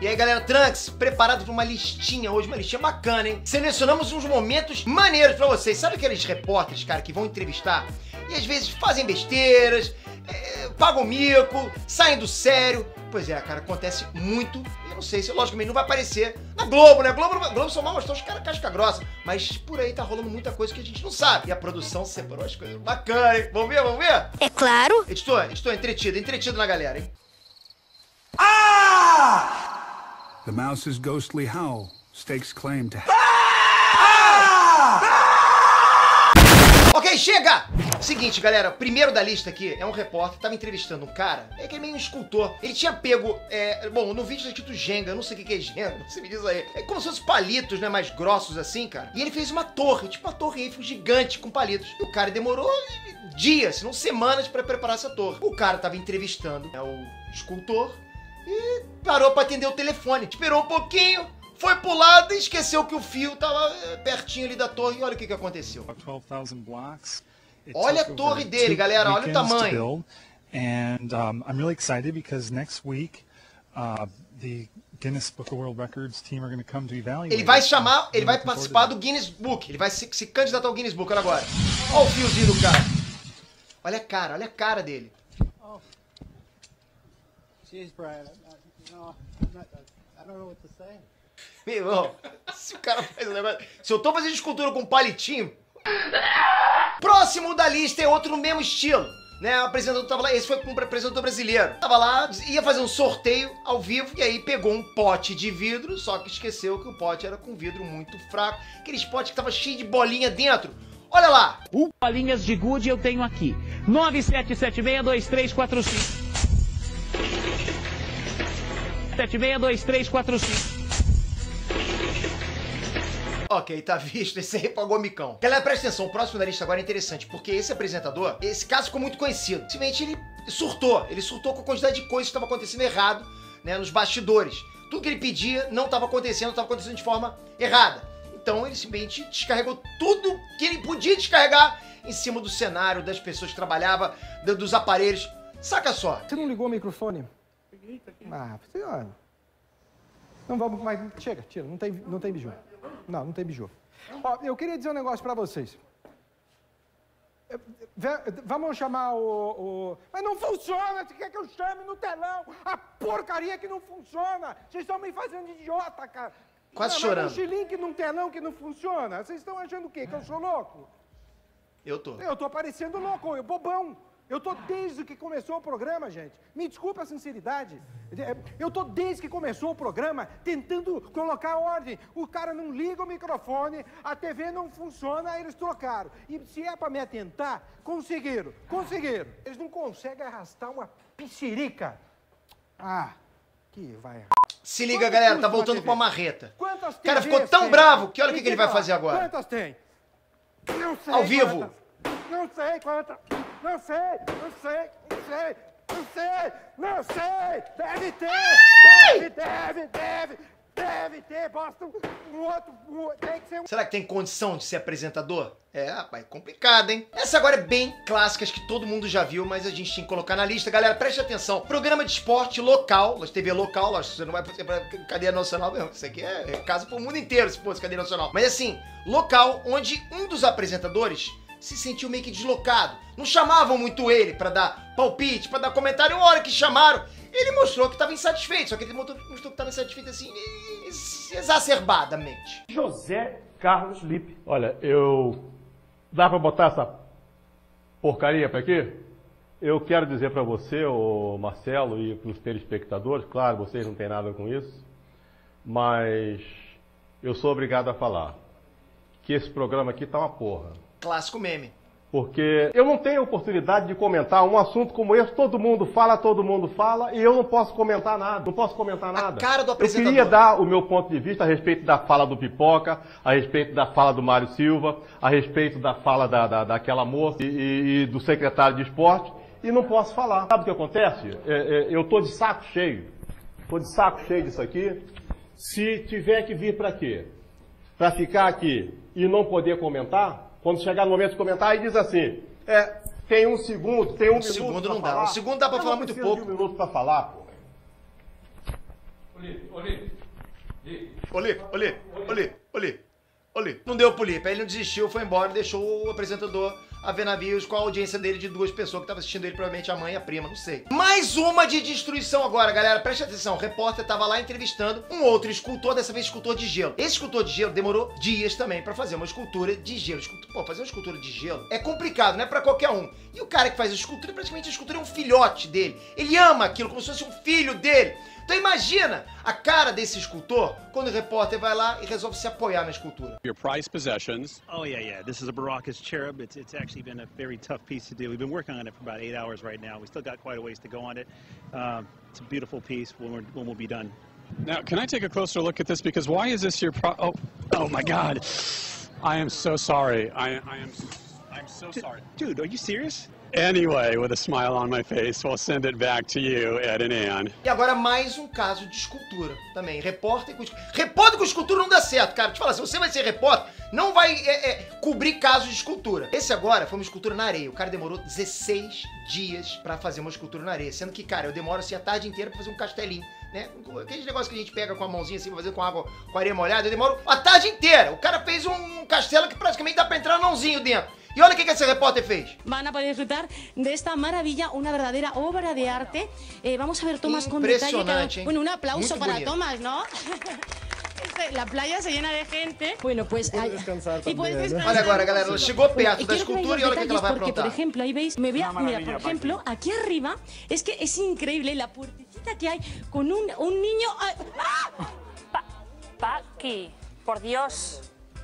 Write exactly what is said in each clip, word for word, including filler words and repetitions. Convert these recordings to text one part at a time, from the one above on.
E aí, galera, Trunks, preparado para uma listinha hoje, uma listinha bacana, hein? Selecionamos uns momentos maneiros pra vocês. Sabe aqueles repórteres, cara, que vão entrevistar e às vezes fazem besteiras, é, pagam mico, saem do sério? Pois é, cara, acontece muito. E eu não sei se, logicamente, não vai aparecer na Globo, né? Globo, Globo só mal mostrou os caras casca grossa. Mas por aí tá rolando muita coisa que a gente não sabe. E a produção separou as coisas bacanas, hein? Vamos ver, vamos ver? É claro. Editor, editor, entretido, entretido na galera, hein? Ah! The mouse's ghostly howl stakes claim to... Ok, chega! Seguinte, galera, primeiro da lista aqui é um repórter, tava entrevistando um cara, é que é meio um escultor. Ele tinha pego, é, bom, no vídeo tá escrito Jenga, eu não sei o que é Jenga, você me diz aí. É como se fossem palitos, né, mais grossos assim, cara. E ele fez uma torre, tipo uma torre Eiffel gigante com palitos. E o cara demorou dias, se não semanas pra preparar essa torre. O cara tava entrevistando, né, o escultor e parou pra atender o telefone. Esperou um pouquinho, foi pro lado e esqueceu que o fio tava pertinho ali da torre. E olha o que que aconteceu. Olha a torre dele, galera. Olha o tamanho. And um, I'm really excited because next week uh, the Guinness Book of World Records team are going to come to evaluate. Ele vai chamar, ele vai participar do Guinness Book. Ele vai se, se candidatar ao Guinness Book. Olha agora. Olha o fiozinho do cara. Olha a cara, olha a cara dele. Oh. Jeez, Brian. I, no, not, I don't know what to say. Meu irmão, se o cara faz um negócio... Se eu tô fazendo escultura com palitinho... Próximo da lista é outro no mesmo estilo, né? O apresentador tava lá, esse foi com um apresentador brasileiro. Tava lá, ia fazer um sorteio ao vivo e aí pegou um pote de vidro, só que esqueceu que o pote era com vidro muito fraco. Aqueles potes que tava cheio de bolinha dentro. Olha lá! O bolinhas de gude eu tenho aqui. nove sete sete seis dois três quatro cinco. sete seis dois três quatro cinco. Ok, tá visto, esse aí pagou micão. Galera, presta atenção, o próximo da lista agora é interessante, porque esse apresentador, esse caso ficou muito conhecido. Simplesmente ele surtou, ele surtou com a quantidade de coisas que estava acontecendo errado, né, nos bastidores. Tudo que ele pedia não estava acontecendo, estava acontecendo de forma errada. Então ele simplesmente descarregou tudo que ele podia descarregar em cima do cenário, das pessoas que trabalhavam, dos aparelhos. Saca só. Você não ligou o microfone? Peguei, tá aqui. Ah, senhora. Não vamos mais. Chega, tira, não tem, não tem biju. Não, não tem biju. Ó, eu queria dizer um negócio pra vocês. Vamos chamar o, o... Mas não funciona! Você quer que eu chame no telão? A porcaria que não funciona! Vocês estão me fazendo de idiota, cara! Quase não, chorando. Um link num telão que não funciona? Vocês estão achando o quê? Que eu sou louco? Eu tô. Eu tô parecendo louco, eu bobão. Eu tô desde que começou o programa, gente. Me desculpa a sinceridade. Eu tô desde que começou o programa tentando colocar ordem. O cara não liga o microfone, a T V não funciona, aí eles trocaram. E se é pra me atentar, conseguiram, conseguiram. Eles não conseguem arrastar uma piscirica. Ah, que vai... Se liga, galera, tá voltando com uma marreta. Quantas O cara ficou tão bravo que olha o que, que ele vai fazer agora. Quantas tem? Não sei. Ao vivo. Quantas. Não sei quantas. Não sei, não sei, não sei, não sei, não sei. Deve ter, deve, deve, deve, deve ter. Basta um outro, um, tem que ser um... Será que tem condição de ser apresentador? É, rapaz, é complicado, hein? Essa agora é bem clássica, acho que todo mundo já viu, mas a gente tinha que colocar na lista. Galera, preste atenção. Programa de esporte local, T V local, lógico, você não vai fazer pra cadeia nacional mesmo. Isso aqui é, é caso pro mundo inteiro, se fosse cadeia nacional. Mas assim, local onde um dos apresentadores se sentiu meio que deslocado. Não chamavam muito ele pra dar palpite, pra dar comentário. Uma hora que chamaram, ele mostrou que tava insatisfeito. Só que ele mostrou, mostrou que tava insatisfeito assim, exacerbadamente. José Carlos Lippe. Olha, eu... Dá pra botar essa porcaria pra aqui? Eu quero dizer pra você, ô Marcelo, e pros telespectadores, claro, vocês não têm nada com isso, mas eu sou obrigado a falar que esse programa aqui tá uma porra. Clássico meme. Porque eu não tenho oportunidade de comentar um assunto como esse, todo mundo fala, todo mundo fala, e eu não posso comentar nada, não posso comentar nada. A cara do apresentador. Eu queria dar o meu ponto de vista a respeito da fala do Pipoca, a respeito da fala do Mário Silva, a respeito da fala da, da, daquela moça e, e, e do secretário de esporte, e não posso falar. Sabe o que acontece? É, é, eu tô de saco cheio, tô de saco cheio disso aqui. Se tiver que vir para quê? Para ficar aqui e não poder comentar? Quando chegar no momento de comentar, aí diz assim, é, tem um segundo, tem um, um minuto segundo pra não falar. dá. Um segundo dá pra eu falar não muito preciso pouco. de um minuto pra falar, pô. Olipe, Olipe. Olipe, Olipe, Olipe, Olipe. Olipe. Não deu pro Olipe, aí ele não desistiu, foi embora e deixou o apresentador a ver navios com a audiência dele de duas pessoas que estavam assistindo ele, provavelmente a mãe e a prima, não sei. Mais uma de destruição agora, galera. Preste atenção, o repórter tava lá entrevistando um outro escultor, dessa vez escultor de gelo. Esse escultor de gelo demorou dias também pra fazer uma escultura de gelo. Escultura, pô, fazer uma escultura de gelo é complicado, não é pra qualquer um. E o cara que faz a escultura, praticamente a escultura é um filhote dele. Ele ama aquilo como se fosse um filho dele. Então imagina a cara desse escultor quando o repórter vai lá e resolve se apoiar na escultura. Your prized possessions. Oh yeah, yeah. This is a Baracus cherub. It's it's actually been a very tough piece to do. We've been working on it for about eight hours right now. We still got quite a ways to go on it. Um, it's a beautiful piece when we're when we'll be done. Now, can I take a closer look at this? Because why is this your pro? Oh, oh my God! I am so sorry. I I am I'm so sorry. Dude, are you serious? Anyway, with a smile on my face, we'll send it back to you, Ed and Ann. E agora mais um caso de escultura também. Repórter com escultura. Repórter com escultura não dá certo, cara. Te fala, se você vai ser repórter, não vai é, é, cobrir casos de escultura. Esse agora foi uma escultura na areia. O cara demorou dezesseis dias pra fazer uma escultura na areia. Sendo que, cara, eu demoro assim a tarde inteira pra fazer um castelinho, né? Aqueles negócios que a gente pega com a mãozinha assim, pra fazer com água, com areia molhada. Eu demoro a tarde inteira. O cara fez um castelo que praticamente dá pra entrar nãozinho dentro. E olha o que, que esse repórter fez. Van a poder disfrutar de esta maravilla, una verdadera obra de arte. Eh, vamos a ver Tomás con detalle. Cada... Bueno, un aplauso para Tomás, ¿no? La playa se llena de gente. Bueno, pues... Puedes descansar y puedes descansar. Olha agora, galera, ela chegou perto bueno, da escultura e olha o que, que ela vai porque, aprontar. por ejemplo, ahí veis, me voy a, mira, por ejemplo, aquí arriba, es que es increíble la puertecita que hay con un, un niño... ¡Ah! Pa Paqui, por Dios...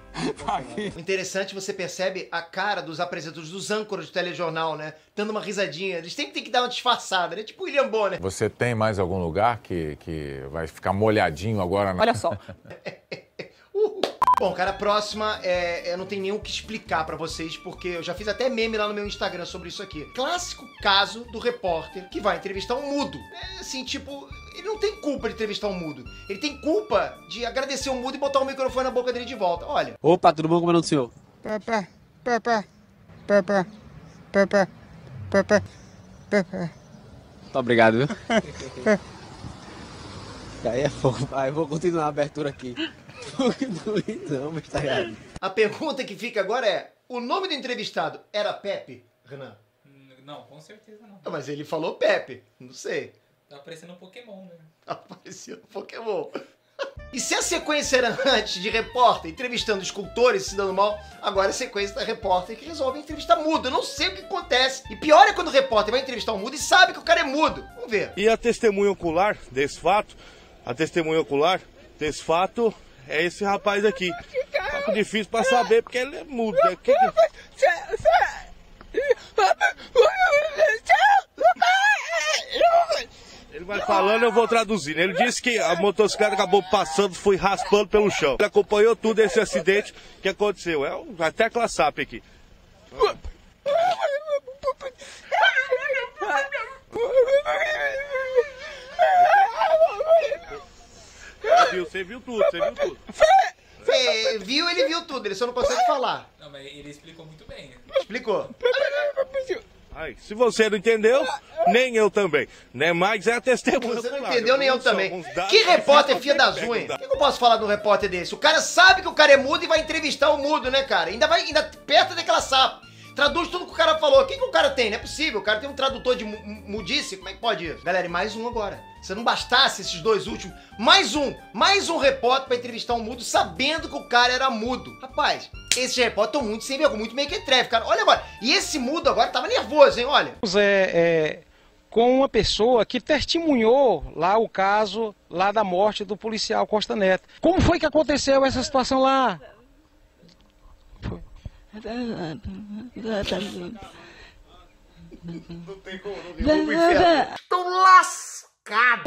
O interessante, você percebe a cara dos apresentadores, dos âncoras do telejornal, né? Dando uma risadinha. Eles sempre tem que dar uma disfarçada, né? Tipo o William Bonner. Você tem mais algum lugar que, que vai ficar molhadinho agora? Na... Olha só. Uhul. Bom, cara, a próxima, é, eu não tenho nem o que explicar pra vocês, porque eu já fiz até meme lá no meu Instagram sobre isso aqui. Clássico caso do repórter que vai entrevistar um mudo. É assim, tipo... Ele não tem culpa de entrevistar um mudo. Ele tem culpa de agradecer o mudo e botar o microfone na boca dele de volta. Olha. Opa, tudo bom? Como é o nome do senhor? Pepe, Pepe, Pepe, Pepe, Pepe, Pepe. Muito obrigado, viu? Aí é fogo. Aí eu vou continuar a abertura aqui. Não, mas tá errado. A pergunta que fica agora é: o nome do entrevistado era Pepe, Renan? Não, com certeza não. Não, mas ele falou Pepe. Não sei. Tá aparecendo um Pokémon, né? Tá aparecendo um Pokémon. E se a sequência era antes de repórter entrevistando escultores e se dando mal, agora a sequência da repórter que resolve entrevistar mudo. Eu não sei o que acontece. E pior é quando o repórter vai entrevistar um mudo e sabe que o cara é mudo. Vamos ver. E a testemunha ocular desse fato, a testemunha ocular desse fato é esse rapaz aqui. Tá difícil pra saber porque ele é mudo. Né? Que que... Ele vai falando, eu vou traduzindo. Ele disse que a motocicleta acabou passando, foi raspando pelo chão. Ele acompanhou tudo esse acidente que aconteceu. É um, até a classe A P aqui. Você viu, você viu tudo, você viu tudo. Você viu, ele viu tudo, ele só não consegue falar. Não, mas ele explicou muito bem. Explicou. Aí, se você não entendeu, nem eu também. Né? Mas é a testemunha. Você não entendeu, nem eu também. Que repórter fia das unhas? O que eu posso falar de um repórter desse? O cara sabe que o cara é mudo e vai entrevistar o mudo, né, cara? Ainda vai, ainda perto daquela sapa. Traduz tudo que o cara falou. O que, que o cara tem? Não é possível. O cara tem um tradutor de mudice. Como é que pode isso? Galera, e mais um agora. Se não bastasse esses dois últimos, mais um. Mais um repórter pra entrevistar um mudo sabendo que o cara era mudo. Rapaz, esses repórteres estão muito sem vergonha, muito mequetrefe, cara. Olha agora. E esse mudo agora tava nervoso, hein? Olha. É, é, com uma pessoa que testemunhou lá o caso lá da morte do policial Costa Neto. Como foi que aconteceu essa situação lá? Foi. Não tem como, não tem como inferno. Tô lascado.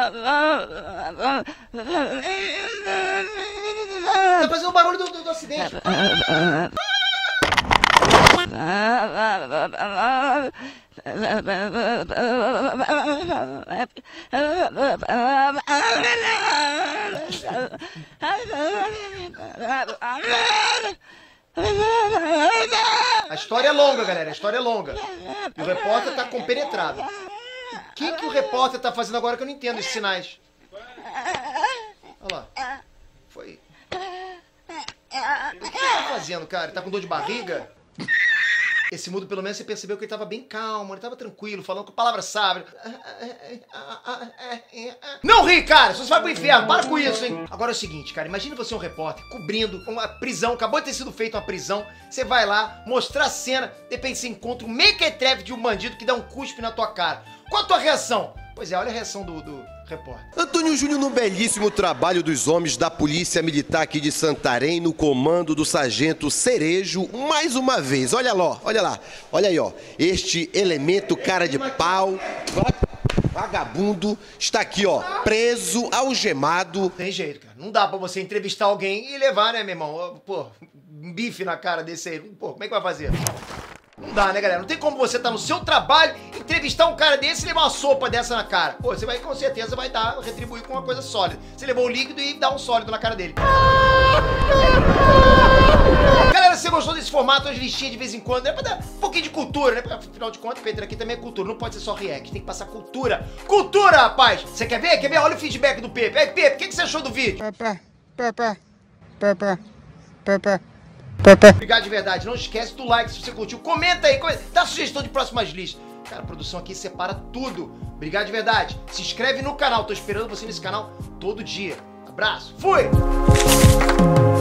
Tá fazendo o barulho do, do, do acidente. A história é longa, galera. A história é longa. E o repórter tá compenetrado. O que, que o repórter tá fazendo agora que eu não entendo esses sinais? fazendo, cara? Ele tá com dor de barriga? Esse mudo, pelo menos, você percebeu que ele tava bem calmo, ele tava tranquilo, falando com palavras sábias. Não ri, cara! Você vai pro inferno, para com isso, hein? Agora é o seguinte, cara, imagina você um repórter cobrindo uma prisão, acabou de ter sido feita uma prisão, você vai lá, mostrar a cena, de repente você encontra um mequetrefe de um bandido que dá um cuspe na tua cara. Qual a tua reação? Pois é, olha a reação do, do repórter. Antônio Júnior no belíssimo trabalho dos homens da Polícia Militar aqui de Santarém, no comando do Sargento Cerejo, mais uma vez. Olha lá, olha lá, olha aí, ó. Este elemento cara de pau, vagabundo, está aqui, ó, preso, algemado. Tem jeito, cara. Não dá pra você entrevistar alguém e levar, né, meu irmão? Pô, um bife na cara desse aí. Pô, como é que vai fazer? Não dá, né, galera? Não tem como você tá no seu trabalho, entrevistar um cara desse e levar uma sopa dessa na cara. Pô, você vai com certeza vai dar, retribuir com uma coisa sólida. Você levou o líquido e dá um sólido na cara dele. Galera, se você gostou desse formato, as listinhas de vez em quando, é pra dar um pouquinho de cultura, né? Afinal de contas, Pedro, aqui também é cultura. Não pode ser só react, tem que passar cultura. Cultura, rapaz! Você quer ver? Quer ver? Olha o feedback do Pepe. Aí, Pepe, o que, que você achou do vídeo? Pepe, Pepe, Pepe, Pepe. Obrigado de verdade. Não esquece do like se você curtiu. Comenta aí, comenta. Dá sugestão de próximas listas. Cara, a produção aqui separa tudo. Obrigado de verdade. Se inscreve no canal. Tô esperando você nesse canal todo dia. Abraço. Fui!